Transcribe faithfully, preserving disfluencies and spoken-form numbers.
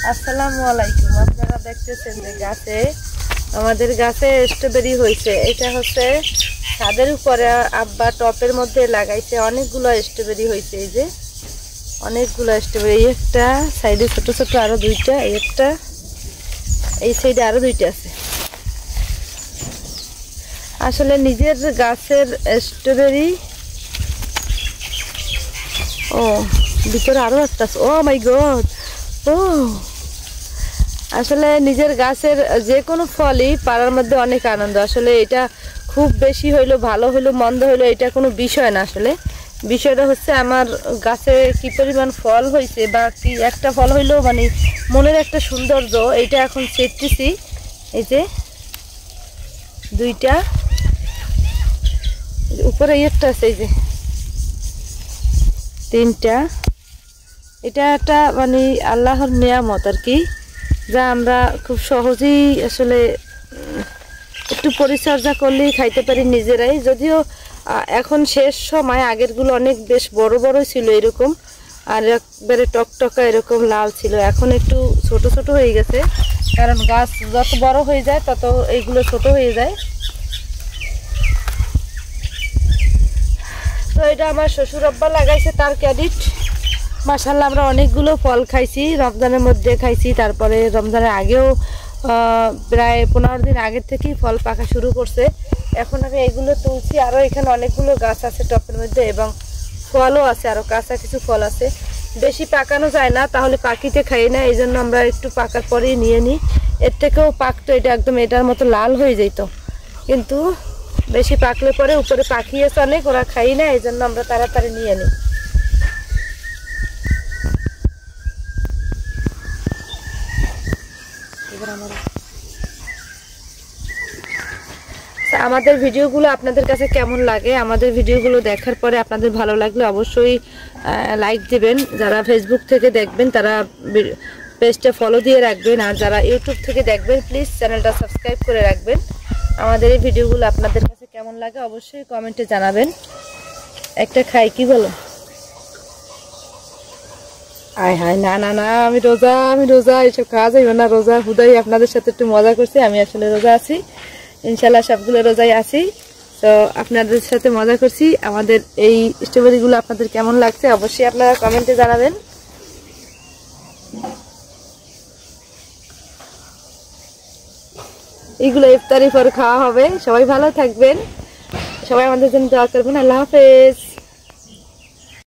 আসসালামু আলাইকুম। আপনারা দেখতেছেন যে গাছে আমাদের গাছে স্ট্রবেরি হয়েছে। এটা হচ্ছে ছাদের উপরে আব্বা টপের মধ্যে লাগাইছে, অনেকগুলো স্ট্রবেরি হয়েছে। এই যে অনেকগুলো স্ট্রবেরি, একটা সাইডে ছোট ছোট আরো দুইটা, একটা এই সাইডে আরো দুইটা আছে। আসলে নিজের গাছের স্ট্রবেরি, ও ভিতরে আরো একটা আছে। ও মাই গড, ও আসলে নিজের গাছের যে কোনো ফলই পাড়ার মধ্যে অনেক আনন্দ। আসলে এটা খুব বেশি হইলো ভালো হইলো মন্দ হইলো এটা কোনো বিষয় না। আসলে বিষয়টা হচ্ছে আমার গাছে কি পরিমাণ ফল হয়েছে বা কি একটা ফল হইলো মানে মনের একটা সৌন্দর্য, এইটা এখন চেটতেছি। এই যে দুইটা উপরে একটা আছে, এই যে তিনটা, এটা একটা মানে আল্লাহর নিয়ামত আর কি, যা আমরা খুব সহজেই আসলে একটু পরিচর্যা করলেই খাইতে পারি নিজেরাই। যদিও এখন শেষ সময়, আগেরগুলো অনেক বেশ বড় বড় ছিল এরকম, আর একবারে টকটকা এরকম লাল ছিল। এখন একটু ছোট ছোট হয়ে গেছে, কারণ গাছ যত বড় হয়ে যায় তত এইগুলো ছোট হয়ে যায়। তো এটা আমার শ্বশুর আব্বা লাগাইছে, তার ক্রেডিট। মাশাআল্লাহ আমরা অনেকগুলো ফল খাইছি, রমজানের মধ্যে খাইছি, তারপরে রমজানের আগেও প্রায় পনেরো দিন আগের থেকেই ফল পাকা শুরু করছে। এখন আমি এগুলো তুলছি, আরও এখানে অনেকগুলো গাছ আছে টপের মধ্যে এবং ফলও আছে, আরও কাঁচা কিছু ফল আছে। বেশি পাকানো যায় না, তাহলে পাকিতে খাই না, এই জন্য আমরা একটু পাকার পরেই নিয়ে নিই। এর থেকেও পাকতো এটা একদম এটার মতো লাল হয়ে যেত, কিন্তু বেশি পাকলে পরে উপরে পাখিয়েছে অনেক, ওরা খাই না, এই জন্য আমরা তাড়াতাড়ি নিয়ে নিই। আমাদের ভিডিওগুলো আপনাদের কাছে কেমন লাগে, আমাদের ভিডিওগুলো দেখার পরে আপনাদের ভালো লাগলে অবশ্যই লাইক দিবেন। যারা ফেসবুক থেকে দেখবেন তারা পেজটা ফলো দিয়ে রাখবেন, আর যারা ইউটিউব থেকে দেখবেন প্লিজ চ্যানেলটা সাবস্ক্রাইব করে রাখবেন। আমাদের এই ভিডিওগুলো আপনাদের কাছে কেমন লাগে অবশ্যই কমেন্টে জানাবেন। একটা খাই, কি বলো? আয় হায়, না না না, আমি রোজা, আমি রোজা, এইসব খাওয়া যাইবে না। রোজা হুদাই আপনাদের সাথে একটু মজা করছি, আমি আসলে রোজা আছি, ইনশাল্লাহ সবগুলো রোজাই আছি। তো আপনাদের সাথে মজা করছি। আমাদের এই স্ট্রবেরিগুলো আপনাদের কেমন লাগছে অবশ্যই আপনারা কমেন্টে জানাবেন। এইগুলো ইফতারি পর খাওয়া হবে। সবাই ভালো থাকবেন, সবাই আমাদের জন্য দোয়া করবেন। আল্লাহ হাফেজ।